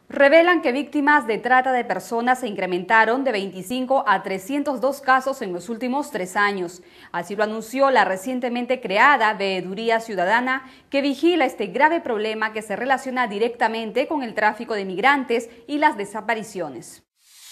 Revelan que víctimas de trata de personas se incrementaron de 25 a 302 casos en los últimos 3 años. Así lo anunció la recientemente creada Veeduría Ciudadana, que vigila este grave problema que se relaciona directamente con el tráfico de migrantes y las desapariciones.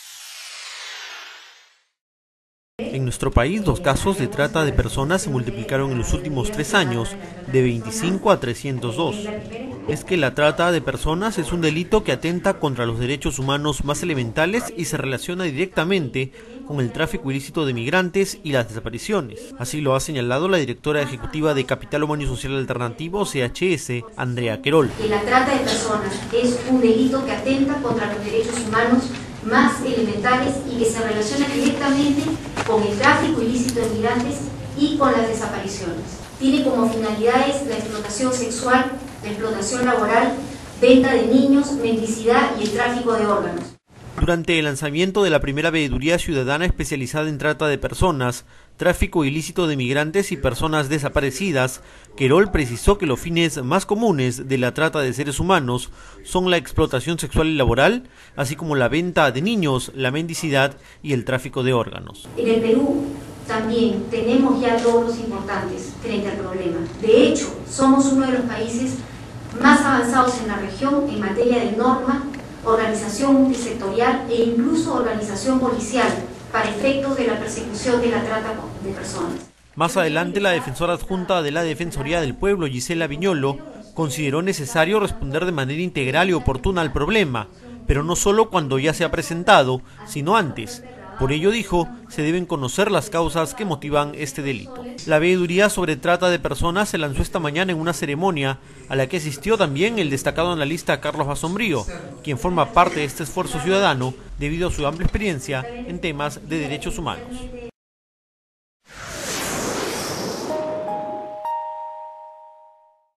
En nuestro país, los casos de trata de personas se multiplicaron en los últimos 3 años, de 25 a 302. Es que la trata de personas es un delito que atenta contra los derechos humanos más elementales y se relaciona directamente con el tráfico ilícito de migrantes y las desapariciones. Así lo ha señalado la directora ejecutiva de Capital Humano y Social Alternativo, CHS, Andrea Querol. Que la trata de personas es un delito que atenta contra los derechos humanos más elementales y que se relaciona directamente con el tráfico ilícito de migrantes y con las desapariciones. Tiene como finalidades la explotación sexual, la explotación laboral, venta de niños, mendicidad y el tráfico de órganos. Durante el lanzamiento de la primera Veeduría Ciudadana especializada en trata de personas, tráfico ilícito de migrantes y personas desaparecidas, Querol precisó que los fines más comunes de la trata de seres humanos son la explotación sexual y laboral, así como la venta de niños, la mendicidad y el tráfico de órganos. En el Perú también tenemos ya logros importantes frente al problema. De hecho, somos uno de los países más avanzados en la región en materia de norma, organización multisectorial e incluso organización policial para efectos de la persecución de la trata de personas. Más adelante, la defensora adjunta de la Defensoría del Pueblo, Gisela Viñolo, consideró necesario responder de manera integral y oportuna al problema, pero no solo cuando ya se ha presentado, sino antes. Por ello, dijo, se deben conocer las causas que motivan este delito. La veeduría sobre trata de personas se lanzó esta mañana en una ceremonia a la que asistió también el destacado analista Carlos Basombrío, quien forma parte de este esfuerzo ciudadano debido a su amplia experiencia en temas de derechos humanos.